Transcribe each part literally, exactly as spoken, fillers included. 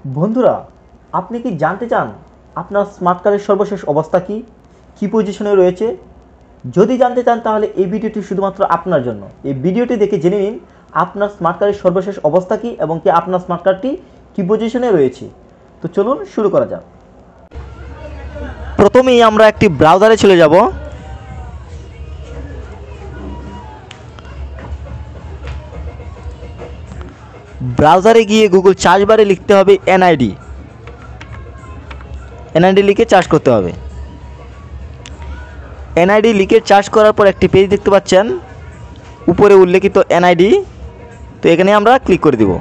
বন্ধুরা, আপনি কি জানতে চান আপনার স্মার্ট কার্ডের সর্বশেষ অবস্থা কি কী পজিশনে রয়েছে? যদি জানতে চান তাহলে এই ভিডিওটি শুধুমাত্র আপনার জন্য। এই ভিডিওটি দেখে জেনে নিন আপনার স্মার্ট কার্ডের সর্বশেষ অবস্থা কি এবং কি আপনার স্মার্ট কার্ডটি কী পজিশনে রয়েছে। তো চলুন শুরু করা যাক। প্রথমেই আমরা একটি ব্রাউজারে চলে যাব। ব্রাউজারে গিয়ে গুগল সার্চ বারে লিখতে হবে এনআইডি। এনআইডি লিখে সার্চ করতে হবে। এনআইডি লিখে সার্চ করার পর একটি পেজ দেখতে পাচ্ছেন, উপরে উল্লেখিত এনআইডি। তো এখানে আমরা ক্লিক করে দিব।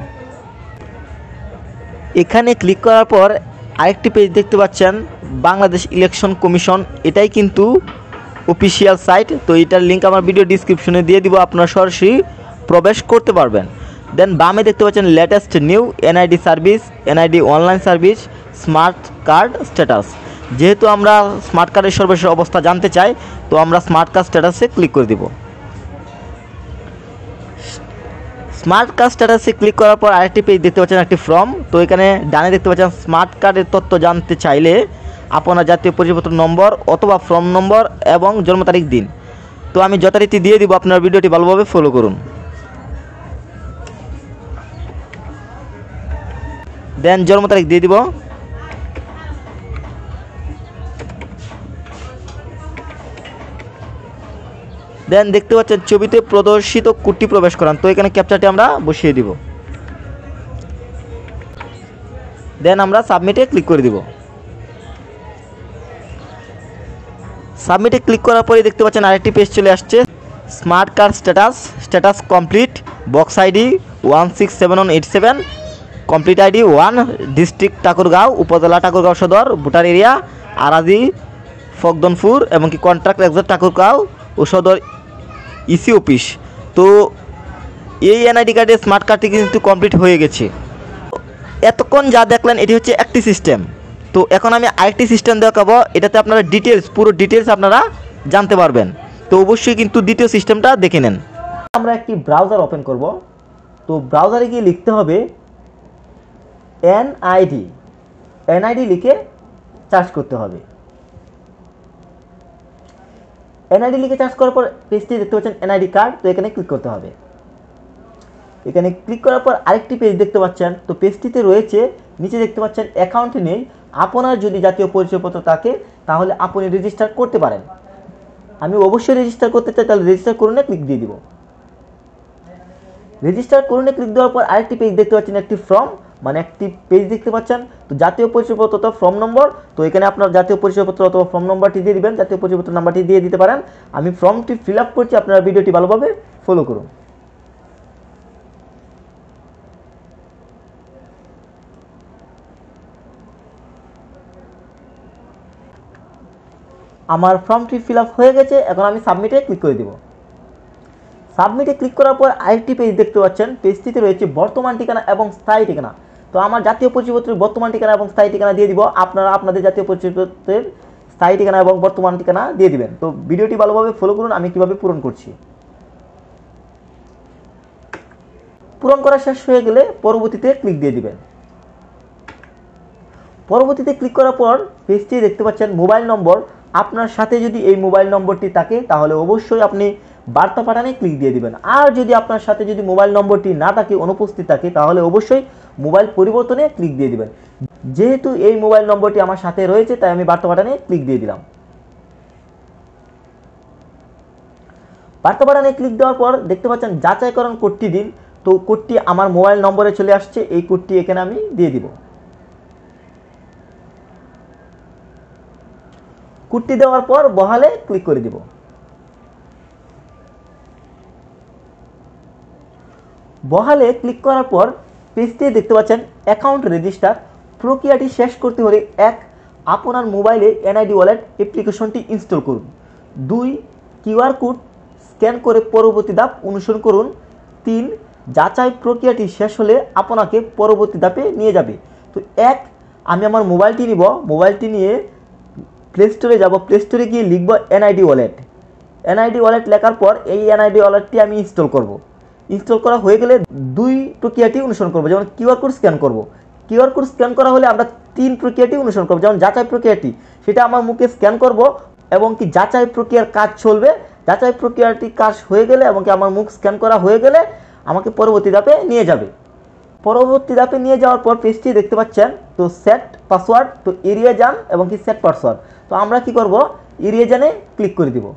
এখানে ক্লিক করার পর আরেকটি পেজ দেখতে পাচ্ছেন, বাংলাদেশ ইলেকশন কমিশন। এটাই কিন্তু অফিসিয়াল সাইট। তো এটার লিঙ্ক আমার ভিডিও ডিসক্রিপশনে দিয়ে দিব, আপনারা সরাসরি প্রবেশ করতে পারবেন। দেন বামে দেখতে পাচ্ছেন latest new NID service, NID online service, smart card status. যেহেতু আমরা স্মার্ট কার্ডের সর্বশেষ অবস্থা জানতে চাই, তো আমরা স্মার্ট কার্ড স্ট্যাটাসে ক্লিক করে দিব। স্মার্ট কার্ড স্ট্যাটাসে ক্লিক করার পর আরেকটি পেজ দেখতে পাচ্ছেন, একটি ফর্ম। তো এখানে ডানে দেখতে পাচ্ছেন স্মার্ট কার্ডের তথ্য জানতে চাইলে আপনার জাতীয় পরিচয়পত্র নম্বর অথবা ফর্ম নম্বর এবং জন্ম তারিখ দিন। তো আমি যথারীতি দিয়ে দিব, আপনার ভিডিওটি ভালোভাবে ফলো করুন। দেন জন্ম তারিখ দিয়ে দিব। দেন দেখতে পাচ্ছেন ছবিতে প্রদর্শিত কোডটি প্রবেশ করান। তো এখানে ক্যাপচারটি আমরা বসিয়ে দিব। দেন আমরা সাবমিটে ক্লিক করে দিব। সাবমিটে ক্লিক করার পরে দেখতে পাচ্ছেন আরেকটি পেজ চলে আসছে, smart card status, status complete, box ID one six seven one eight seven, complete ID one, district Thakurgaon, upazila Thakurgaon সদর, ভোটার এরিয়া আরাজি ফকদনপুর এবং কি কন্ট্রাক্ট এক্সাক্ট ঠাকুরগাঁও ও সদর ইসি অফিস। তো এই এনআইডি কার্ডের স্মার্ট কার্ডটি কিন্তু কমপ্লিট হয়ে গেছে। এতক্ষণ যা দেখলেন এটি হচ্ছে একটি সিস্টেম। তো এখন আমি আরেকটি সিস্টেম দেখাবো, এটাতে আপনারা ডিটেলস, পুরো ডিটেলস আপনারা জানতে পারবেন। তো অবশ্যই কিন্তু দ্বিতীয় সিস্টেমটা দেখে নেন। আমরা একটি ব্রাউজার ওপেন করব। তো ব্রাউজারে গিয়ে লিখতে হবে এনআইডি। এনআইডি লিখে সার্চ করতে হবে। এনআইডি লিখে সার্চ করার পর পেজটি দেখতে পাচ্ছেন এনআইডি কার্ড। তো এখানে ক্লিক করতে হবে। এখানে ক্লিক করার পর আরেকটি পেজ দেখতে পাচ্ছেন। তো পেজটিতে রয়েছে, নিচে দেখতে পাচ্ছেন অ্যাকাউন্ট নেই। আপনার যদি জাতীয় পরিচয়পত্র থাকে তাহলে আপনি রেজিস্টার করতে পারেন। আমি অবশ্যই রেজিস্টার করতে চাই, তাহলে রেজিস্টার করুনে ক্লিক দিয়ে দিব। রেজিস্টার করুনে ক্লিক দেওয়ার পর আরেকটি পেজ দেখতে পাচ্ছেন, একটি ফর্ম, মানে একটি পেজ দেখতে পাচ্ছেন। তো জাতীয় পরিচয়পত্র অথবা ফর্ম নম্বর। তো এখানে আপনার জাতীয় পরিচয়পত্র অথবা ফর্ম নম্বরটি দিয়ে দিবেন, জাতীয় পরিচয়পত্র নাম্বারটি দিয়ে দিতে পারেন। আমি ফর্মটি ফিল আপ করছি, আপনারা ভিডিওটি ভালোভাবে ফলো করুন। আমার ফর্মটি ফিল আপ হয়ে গেছে। এখন আমি সাবমিটে ক্লিক করে দেব। সাবমিটে ক্লিক করার পর আরেকটি পেজ দেখতে পাচ্ছেন। পেজটিতে রয়েছে বর্তমান ঠিকানা এবং স্থায়ী ঠিকানা। তো আমার জাতীয় পরিচয়পত্রের বর্তমান ঠিকানা এবং স্থায়ী ঠিকানা দিয়ে দিব। আপনারা আপনাদের জাতীয় পরিচয়পত্রের স্থায়ী ঠিকানা এবং বর্তমান ঠিকানা দিয়ে দিবেন। তো ভিডিওটি ভালোভাবে ফলো করুন, আমি কিভাবে পূরণ করছি। পূরণ করা শেষ হয়ে গেলে পরবর্তীতে ক্লিক দিয়ে দিবেন। পরবর্তীতে ক্লিক করার পর পেজটি দেখতে পাচ্ছেন মোবাইল নম্বর। আপনার সাথে যদি এই মোবাইল নম্বরটি থাকে তাহলে অবশ্যই আপনি বার্তা পাঠানে ক্লিক দিয়ে দিবেন। আর যদি আপনার সাথে যদি মোবাইল নম্বরটি না থাকে, অনুপস্থিত থাকে, তাহলে অবশ্যই মোবাইল পরিবর্তনে ক্লিক দিয়ে দিবেন। যেহেতু এই মোবাইল নম্বরটি আমার সাথে রয়েছে, তাই আমি বার্তা পাঠানে ক্লিক দিয়ে দিলাম। বার্তা পাঠানে ক্লিক দেওয়ার পর দেখতে পাচ্ছেন যাচাইকরণ কোডটি দিন। তো কোডটি আমার মোবাইল নম্বরে চলে আসছে, এই কোডটি এখানে আমি দিয়ে দিব। কোডটি দেওয়ার পর বহালে ক্লিক করে দিব। বহালে ক্লিক করার পর পেজটি দেখতে পাচ্ছেন অ্যাকাউন্ট রেজিস্টার। প্রক্রিয়াটি শেষ করতে হলে এক, আপনার মোবাইলে এনআইডি ওয়ালেট অ্যাপ্লিকেশনটি ইনস্টল করুন। দুই, কিউআর কোড স্ক্যান করে পরবর্তী ধাপ অনুসরণ করুন। তিন, যাচাই প্রক্রিয়াটি শেষ হলে আপনাকে পরবর্তী ধাপে নিয়ে যাবে। তো এক, আমি আমার মোবাইলটি নিব। মোবাইলটি নিয়ে প্লে স্টোরে যাব। প্লে স্টোরে গিয়ে লিখব এনআইডি ওয়ালেট। এনআইডি ওয়ালেট লেখার পর এই এনআইডি ওয়ালেটটি আমি ইনস্টল করব। ইনস্টল করা হয়ে গেলে দুই প্রক্রিয়াটি অনুসরণ করব, যেমন কিউআর কোড স্ক্যান করব। কিউআর কোড স্ক্যান করা হলে আমরা তিন প্রক্রিয়াটি অনুসরণ করব। যেমন যাচাই প্রক্রিয়াটি, সেটা আমার মুখে স্ক্যান করব এবং কি যাচাই প্রক্রিয়ার কাজ চলবে। যাচাই প্রক্রিয়াটি কাজ হয়ে গেলে এবং কি আমার মুখ স্ক্যান করা হয়ে গেলে আমাকে পরবর্তী ধাপে নিয়ে যাবে। পরবর্তী ধাপে নিয়ে যাওয়ার পর পেজটি দেখতে পাচ্ছেন তো সেট পাসওয়ার্ড, তো এরিয়া যান এবং কি সেট পাসওয়ার্ড। তো আমরা কি করব, এরিয়া জানে ক্লিক করে দিব।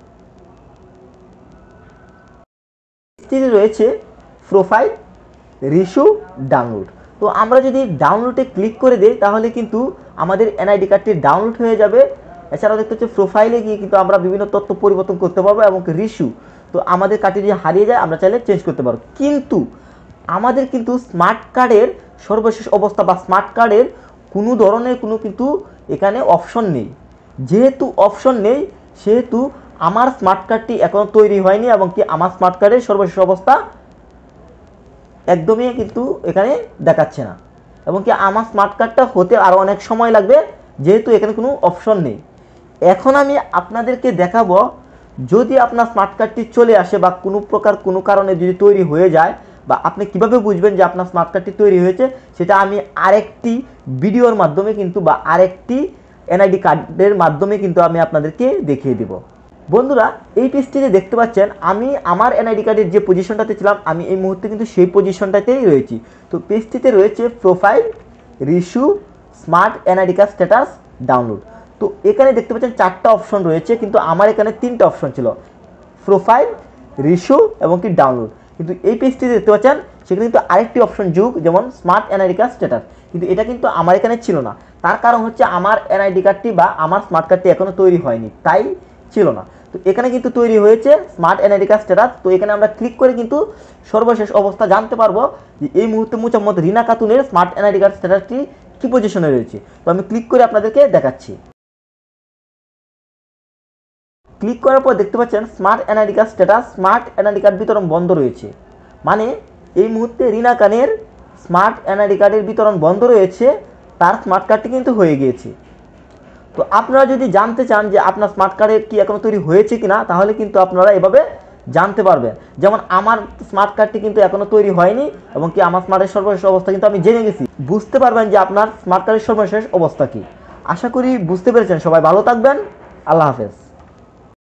পেজটি রয়েছে প্রোফাইল, রিস্যু, ডাউনলোড। তো আমরা যদি ডাউনলোডে ক্লিক করে দিই তাহলে কিন্তু আমাদের এনআইডি কার্ডটি ডাউনলোড হয়ে যাবে। এছাড়াও দেখতে হচ্ছে প্রোফাইলে গিয়ে কিন্তু আমরা বিভিন্ন তথ্য পরিবর্তন করতে পারবো এবং রিস্যু, তো আমাদের কার্ডটি যদি হারিয়ে যায় আমরা চাইলে চেঞ্জ করতে পারবো। কিন্তু আমাদের কিন্তু স্মার্ট কার্ডের সর্বশেষ অবস্থা বা স্মার্ট কার্ডের কোনো ধরনের কোনো কিন্তু এখানে অপশন নেই। যেহেতু অপশন নেই সেহেতু আমার স্মার্ট কার্ডটি এখনও তৈরি হয়নি এবং কি আমার স্মার্ট কার্ডের সর্বশেষ অবস্থা একদমই কিন্তু এখানে দেখাচ্ছে না এবং কি আমার স্মার্ট কার্ডটা হতে আরও অনেক সময় লাগবে, যেহেতু এখানে কোনো অপশন নেই। এখন আমি আপনাদেরকে দেখাবো যদি আপনার স্মার্ট কার্ডটি চলে আসে বা কোনো প্রকার কোনো কারণে যদি তৈরি হয়ে যায় বা আপনি কিভাবে বুঝবেন যে আপনার স্মার্ট কার্ডটি তৈরি হয়েছে, সেটা আমি আরেকটি ভিডিওর মাধ্যমে কিন্তু বা আরেকটি এনআইডি কার্ডের মাধ্যমে কিন্তু আমি আপনাদেরকে দেখিয়ে দেব। বন্ধুরা, এই পেজটিতে দেখতে পাচ্ছেন আমি আমার এনআইডি কার্ডের যে পজিশনটাতে ছিলাম আমি এই মুহূর্তে কিন্তু সেই পজিশনটাতেই রয়েছি। তো পেজটিতে রয়েছে profile, reissue, smart NID card status, download. তো এখানে দেখতে পাচ্ছেন চারটা অপশন রয়েছে, কিন্তু আমার এখানে তিনটা অপশন ছিল, প্রোফাইল, রিস্যু এবং কি ডাউনলোড। কিন্তু এই পেজটিতে দেখতে পাচ্ছেন সেখানে কিন্তু আরেকটি অপশন যোগ, যেমন স্মার্ট এনআইডি কার্ড স্ট্যাটাস, কিন্তু এটা কিন্তু আমার এখানে ছিল না। তার কারণ হচ্ছে আমার এনআইডি কার্ডটি বা আমার স্মার্ট কার্ডটি এখনও তৈরি হয়নি, তাই ছিল না। তো এখানে কিন্তু তৈরি হয়েছে স্মার্ট এনআইডি কার্ড স্ট্যাটাস। তো এখানে আমরা ক্লিক করে কিন্তু সর্বশেষ অবস্থা জানতে পারবো যে এই মুহূর্তে মোহাম্মদ রিনা খাতুনের স্মার্ট এনআইডি কার্ড স্ট্যাটাসটি কী পজিশনে রয়েছে। তো আমি ক্লিক করে আপনাদেরকে দেখাচ্ছি। ক্লিক করার পর দেখতে পাচ্ছেন smart NID card status, smart NID card বিতরণ বন্ধ রয়েছে। মানে এই মুহূর্তে রিনা খানের স্মার্ট এনআইডি কার্ডের বিতরণ বন্ধ রয়েছে, তার স্মার্ট কার্ডটি কিন্তু হয়ে গিয়েছে। তো আপনারা যদি জানতে চান যে আপনার স্মার্ট কার্ডের কি এখনো তৈরি হয়েছে কিনা, তাহলে কিন্তু আপনারা এভাবে জানতে পারবেন। যেমন আমার স্মার্ট কার্ডটি কিন্তু এখনো তৈরি হয়নি এবং কি আমার স্মার্টের সর্বশেষ অবস্থা কিন্তু আমি জেনে গেছি। বুঝতে পারবেন যে আপনার স্মার্ট কার্ডের সর্বশেষ অবস্থা কি। আশা করি বুঝতে পেরেছেন। সবাই ভালো থাকবেন। আল্লাহ হাফেজ।